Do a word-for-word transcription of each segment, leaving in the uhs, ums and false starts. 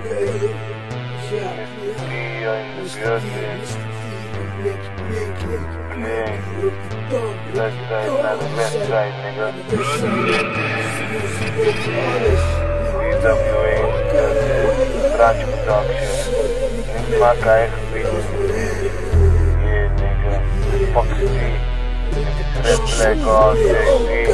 Let's say naar de wedstrijd, nigga. D W A, Straatje Production. Niet maken eigen beats. Yeah, nigga. Fuck C. Red Black all day.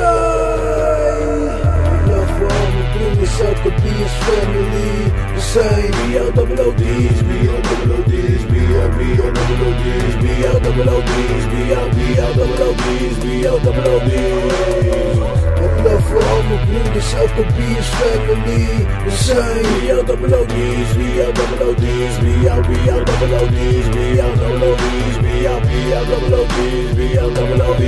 Out the B S family, the same. B L double O Ds, B L double O Ds, B L B L double O Ds, B L double O Ds, B L B L double O Ds, B L double O Ds. Met love voor al mijn broeders uit de B S family, the same. B L double O Ds, B L double O Ds, B L B L double O Ds, B L double O Ds, B L B L double O Ds, B L double O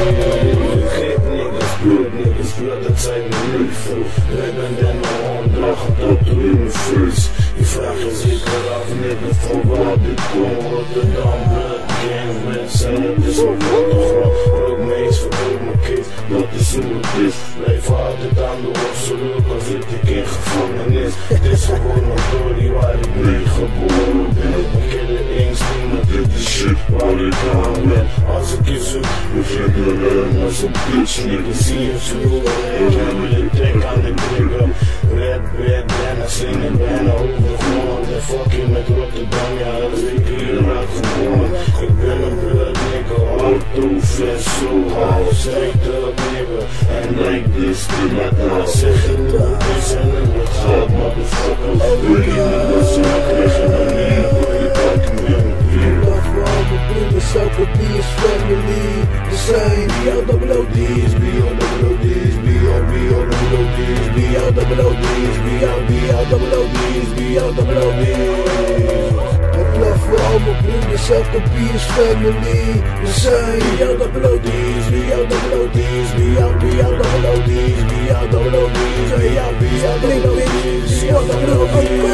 Ds. Gek niggas, bloed niggas, bloed dat zijn mijn leven. Wij ben dan mijn handen, gedacht door in mijn face. Je vraagt je zeker af, nigga, van waar dit komt. Rotterdam, blood, gang, mensen, het is mijn fotogram. Rook mees, verkoop mijn kids, dat is hoe het is. Blijf altijd aan de worstelen, al zit ik in gevangenis. Het is gewoon een story waar ik mee geboren ben. Een killer instinct, maar dit is shit waar ik aan ben. Als ik je zoek, begin je rennen als een bitch, nigga. Zie je vloer, ik heb je trek aan de trigger. Red, red, bijna slingen, bijna overgewoon. En fucking met Rotterdam, ja, als ik hier raak gewoon. Ik ben een blood nigga, auto, fast, so hard. Straight up nigga, and like this till I die. Zeg het op, is en het gaat, motherfucker. Wil je niet dat ze me krijgen, dan niet, wil je pakken met me weer. Love for all my brothers out the B S family, the same. B L double O Ds, B L double O Ds, B L B L double O Ds, B L double O Ds, B L B L double O Ds, B L double O Ds. Met love for all my brothers out the B S family, the same. B L double O Ds, B L double O Ds, B L B L double O Ds, B L double O Ds, B L B L double O Ds, B L double O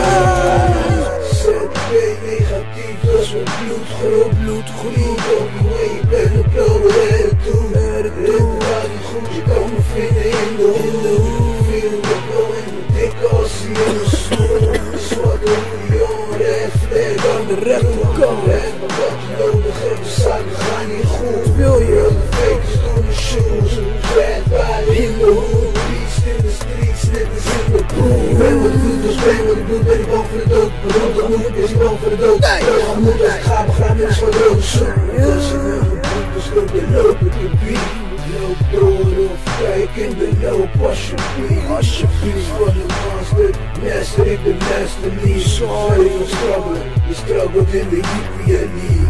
Ds. Z B negatief, dat is mijn bloed, groot bloed, groen. W A, ik ben op blauwe redden toe, redden toe. Waar die goed, je kan me vinden in de hoek. Veel me wel in de dikke als die in de stoel. Zwarte miljoen, red flag aan de rechterkant. En wat je nodig hebt, de zaken gaan niet goed. Wil je de fakers doen de shoes, red body in de hoek. Beast in de streets, net als in de pool. Ik ben wat ik doe, dus ben wat ik doe, ben ik bang voor de dood. Waarom dat moet, is ik bang voor de dood. Ik moet, dus ik ga begraven, is wat rood. Als je met mijn broeders loopt, dan loop ik in bier. Loop door of kijk in de loop, alsjeblieft. Alsjeblieft van de master, master ik de master niet. Sorry for struggling, je struggelt in de hippie en niet.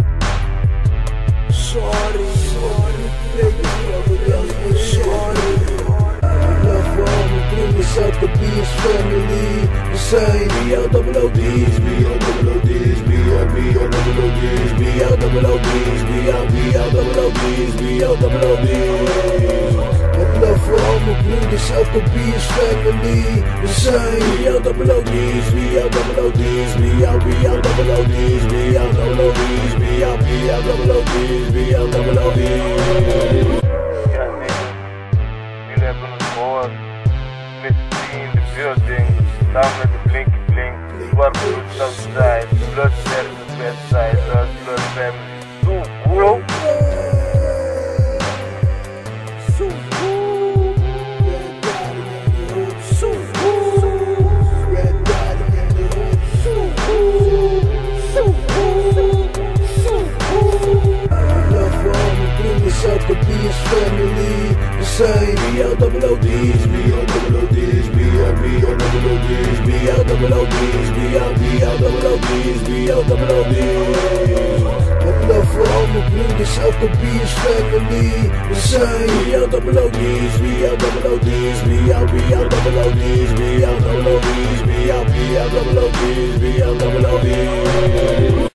Sorry, sorry, ik ben struggling, dat is sorry. Love for all my brothers out the B S family, the same. B L double O Ds, B L double O Ds, B L B L double O Ds, B L double O Ds, B L B L double O Ds, B L double O Ds. Met love for all my brothers out the B S family, the same. B L double O Ds, B L double O Ds, B L B L double O Ds, B L double O Ds, B L B L double O Ds, B L double O Ds. Ja, nigga. Jullie hebben het gehoord. Met die in de building. Samen met de blinky blink. Zwart bloed Southside. Blood versus Westside. Dat is Blood Family. Doe, bro. Out the B S family, the same. B L double O Ds, B L double O Ds, B L B L double O Ds, B L double O Ds, B L B L double O Ds, B L double O Ds. Met love for all my brothers out the B S family, the same. B L double O Ds, B L double O Ds, B L B L double O Ds, B L double O Ds, B L B L double O Ds, B L double O Ds.